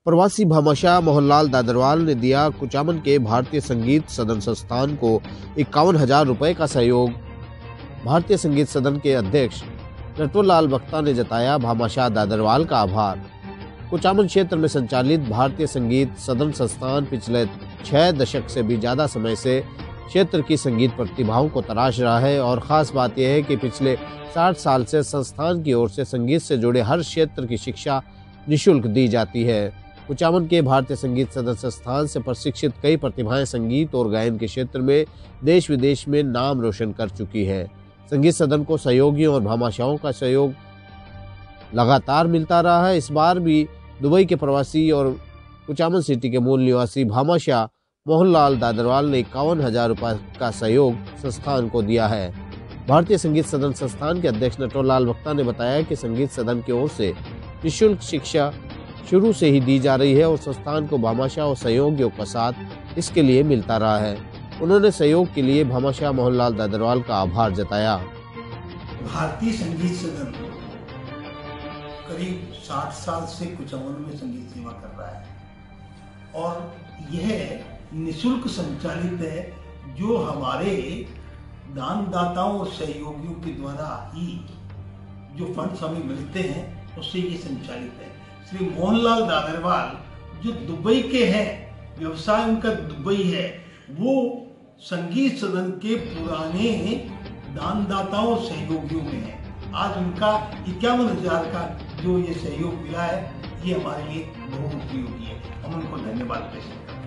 प्रवासी भामाशाह मोहनलाल दादरवाल ने दिया कुचामन के भारतीय संगीत सदन संस्थान को 51,000 रुपए का सहयोग। भारतीय संगीत सदन के अध्यक्ष नटवरलाल बख्ता ने जताया भामाशाह दादरवाल का आभार। कुचामन क्षेत्र में संचालित भारतीय संगीत सदन संस्थान पिछले 6 दशक से भी ज्यादा समय से क्षेत्र की संगीत प्रतिभाओं को तराश रहा है और ख़ास बात यह है कि पिछले 60 साल से संस्थान की ओर से संगीत से जुड़े हर क्षेत्र की शिक्षा निःशुल्क दी जाती है। कुचामन के भारतीय संगीत सदन संस्थान से प्रशिक्षित कई प्रतिभाएं संगीत और गायन के क्षेत्र में देश विदेश में नाम रोशन कर चुकी है। संगीत सदन को सहयोगियों और भामाशाहों का सहयोग लगातार मिलता रहा है। इस बार भी दुबई के प्रवासी और कुचामन सिटी के मूल निवासी भामाशाह मोहनलाल दादरवाल ने 51,000 रुपये का सहयोग संस्थान को दिया है। भारतीय संगीत सदन संस्थान के अध्यक्ष नटवरलाल बख्ता ने बताया कि संगीत सदन की ओर से निःशुल्क शिक्षा शुरू से ही दी जा रही है और संस्थान को भामाशाह और सहयोगियों का साथ इसके लिए मिलता रहा है। उन्होंने सहयोग के लिए भामाशाह मोहनलाल दादरवाल का आभार जताया। भारतीय संगीत सदन करीब 60 साल से कुचामन में संगीत सेवा कर रहा है और यह निःशुल्क संचालित है, जो हमारे दानदाताओं और सहयोगियों के द्वारा ही जो फंड्स हमें मिलते हैं उससे ये संचालित है। श्री मोहनलाल दादरवाल जो दुबई के हैं, व्यवसाय उनका दुबई है, वो संगीत सदन के पुराने दानदाताओं और सहयोगियों में है। आज उनका 51,000 का जो ये सहयोग मिला है, ये हमारे लिए बहुत उपयोगी है। हम उनको धन्यवाद पेश करते हैं।